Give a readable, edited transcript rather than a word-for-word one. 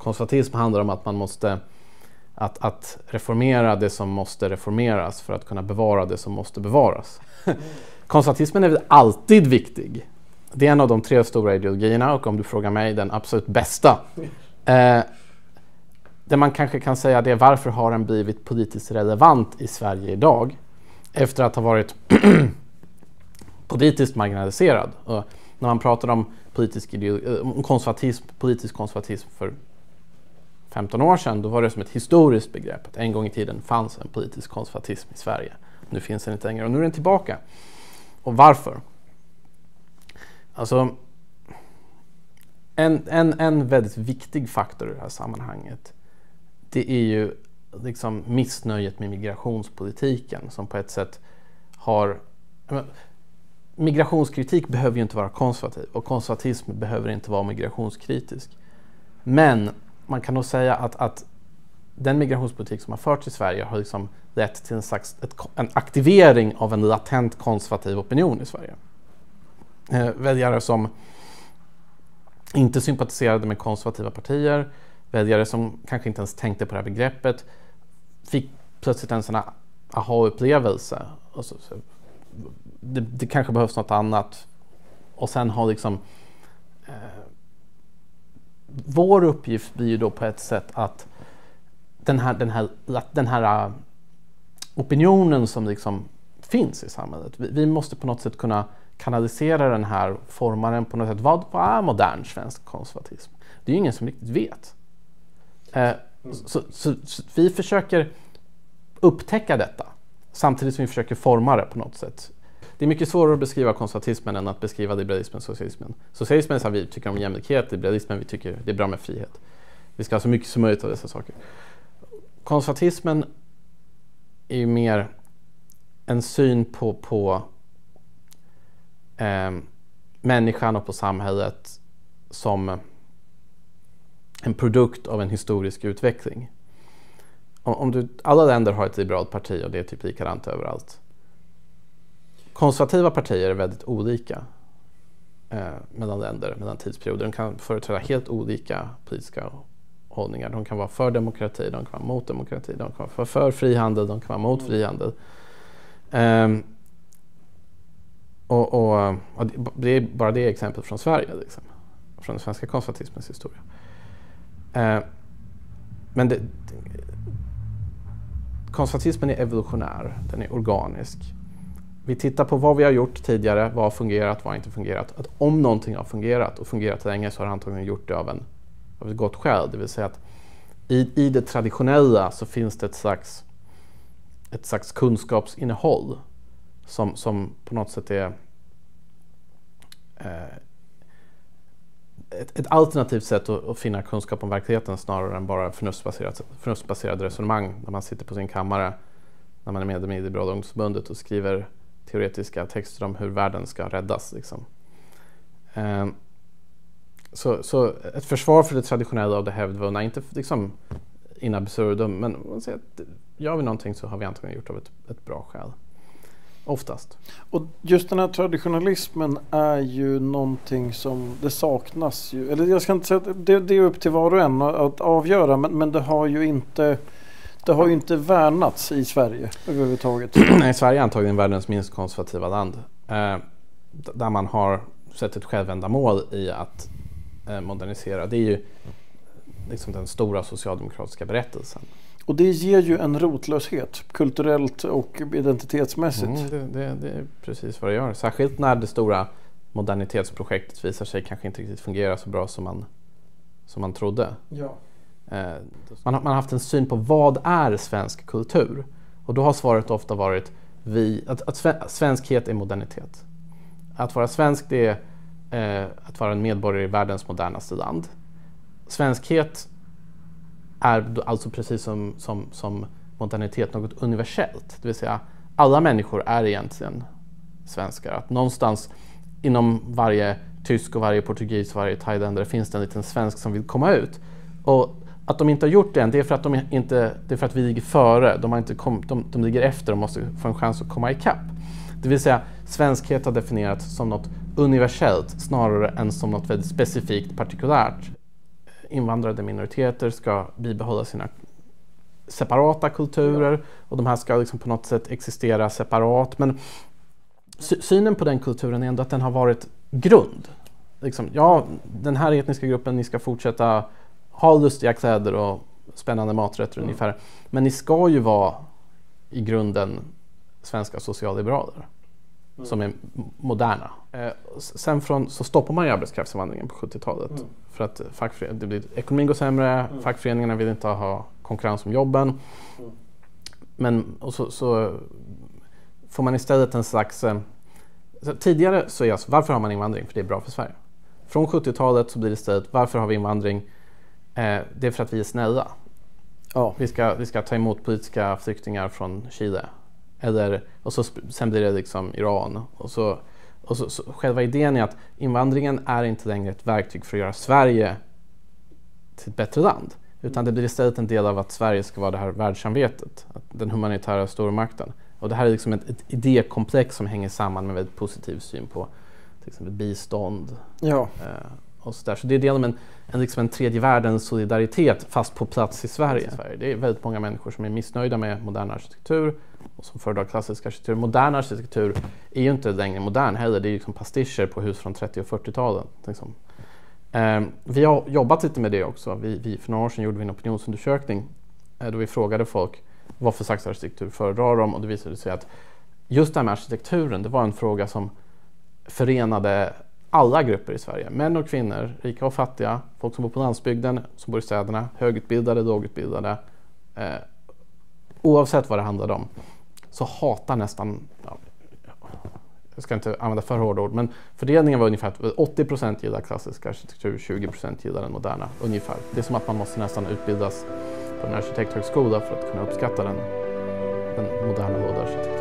Konservatism handlar om att man måste att reformera det som måste reformeras för att kunna bevara det som måste bevaras. Konservatismen är väl alltid viktig. Det är en av de 3 stora ideologierna, och om du frågar mig den absolut bästa. Det man kanske kan säga det är varför har den blivit politiskt relevant i Sverige idag efter att ha varit politiskt marginaliserad. Och när man pratar om politisk konservatism för 15 år sedan, då var det som ett historiskt begrepp. Att en gång i tiden fanns en politisk konservatism i Sverige. Nu finns den inte längre och nu är den tillbaka. Och varför? Alltså, en väldigt viktig faktor i det här sammanhanget, det är ju liksom missnöjet med migrationspolitiken som på ett sätt har... Migrationskritik behöver ju inte vara konservativ och konservatism behöver inte vara migrationskritisk. Men man kan nog säga att den migrationspolitik som har förts i Sverige har liksom lett till en aktivering av en latent konservativ opinion i Sverige. Väljare som inte sympatiserade med konservativa partier, väljare som kanske inte ens tänkte på det här begreppet, fick plötsligt en sån här aha-upplevelse. Och så, det kanske behövs något annat. Och sen har liksom vår uppgift blir ju då på ett sätt att den här opinionen som liksom finns i samhället, vi måste på något sätt kunna kanalisera den här formaren på något sätt. Vad är modern svensk konservatism? Det är ju ingen som riktigt vet. Så vi försöker upptäcka detta samtidigt som vi försöker forma det på något sätt. Det är mycket svårare att beskriva konservatismen än att beskriva liberalismen och socialismen. Socialismen är så att vi tycker om jämlikhet, liberalismen vi tycker det är bra med frihet. Vi ska ha så mycket som möjligt av dessa saker. Konservatismen är ju mer en syn på människan och på samhället som en produkt av en historisk utveckling. Alla länder har ett liberalt parti och det är typ likadant överallt. Konservativa partier är väldigt olika mellan länder, mellan tidsperioder. De kan företräda helt olika politiska hållningar. De kan vara för demokrati, de kan vara mot demokrati, de kan vara för frihandel, de kan vara mot frihandel. Och det är bara det exempel från Sverige, liksom, från den svenska konservatismens historia. Men konservatismen är evolutionär, den är organisk. Vi tittar på vad vi har gjort tidigare, vad har fungerat, vad har inte fungerat. Att om någonting har fungerat och fungerat länge så har det antagligen gjort det av ett gott skäl. Det vill säga att i det traditionella så finns det ett slags kunskapsinnehåll som på något sätt är ett alternativt sätt att finna kunskap om verkligheten snarare än bara förnuftsbaserade resonemang när man sitter på sin kammare när man är medlem i Liberala ungdomsförbundet och skriver teoretiska texter om hur världen ska räddas. Liksom. Så ett försvar för det traditionella och det hävdvunna, inte liksom in absurdum, men man säger att gör vi någonting så har vi antagligen gjort av ett bra skäl. Oftast. Och just den här traditionalismen är ju någonting som det saknas ju, eller jag ska inte säga att det är upp till var och en att avgöra, men det har ju inte värnats i Sverige överhuvudtaget. Nej, Sverige är antagligen världens minst konservativa land. Där man har sett ett självändamål i att modernisera. Det är ju liksom den stora socialdemokratiska berättelsen. Och det ger ju en rotlöshet, kulturellt och identitetsmässigt. Det är precis vad det gör. Särskilt när det stora modernitetsprojektet visar sig kanske inte riktigt fungera så bra som man trodde. Ja. Man har haft en syn på vad är svensk kultur. Och då har svaret ofta varit att svenskhet är modernitet. Att vara svensk det är att vara en medborgare i världens modernaste land. Svenskhet är alltså precis som modernitet något universellt. Det vill säga alla människor är egentligen svenskar. Att någonstans inom varje tysk och varje portugis och varje thailändare finns det en liten svensk som vill komma ut. Och att de inte har gjort det än, det är för att det är för att vi ligger före. De ligger efter och måste få en chans att komma ikapp. Det vill säga svenskhet har definierats som något universellt snarare än som något väldigt specifikt partikulärt invandrade minoriteter ska bibehålla sina separata kulturer och de här ska liksom på något sätt existera separat. Men synen på den kulturen är ändå att den har varit grund. Liksom, ja, den här etniska gruppen, ni ska fortsätta ha lustiga kläder och spännande maträtter ungefär. Men ni ska ju vara i grunden svenska socialliberaler som är moderna. Sen så stoppar man ju arbetskraftsinvandringen på 70-talet. För att ekonomin går sämre, fackföreningarna vill inte ha konkurrens om jobben. Och så får man istället en slags... tidigare så är alltså, varför har man invandring? För det är bra för Sverige. Från 70-talet så blir det istället, varför har vi invandring? Det är för att vi är snälla. Ja. Vi ska ta emot politiska flyktingar från Chile. Sen blir det liksom Iran. Och så själva idén är att invandringen är inte längre ett verktyg för att göra Sverige till ett bättre land. Utan det blir istället en del av att Sverige ska vara det här världssamvetet. Den humanitära stormakten. Och det här är liksom ett idékomplex som hänger samman med en väldigt positiv syn på till exempel bistånd. Ja. Och så där. Så det är del av en tredje världens solidaritet fast på plats i Sverige. Det är väldigt många människor som är missnöjda med modern arkitektur och som föredrar klassisk arkitektur. Modern arkitektur är ju inte längre modern heller. Det är liksom pastischer på hus från 30- och 40-talen. Liksom. Vi har jobbat lite med det också. För några år sedan gjorde vi en opinionsundersökning då vi frågade folk vad för slags arkitektur föredrar de, och det visade sig att just det här med arkitekturen, det var en fråga som förenade alla grupper i Sverige. Män och kvinnor, rika och fattiga, folk som bor på landsbygden, som bor i städerna, högutbildade, lågutbildade. Oavsett vad det handlade om så hatar nästan, jag ska inte använda för hårda ord, men fördelningen var ungefär 80% gillar klassisk arkitektur, 20% gillar den moderna, ungefär. Det är som att man måste nästan utbildas på en arkitekthögskola för att kunna uppskatta den moderna lådarkitekturen.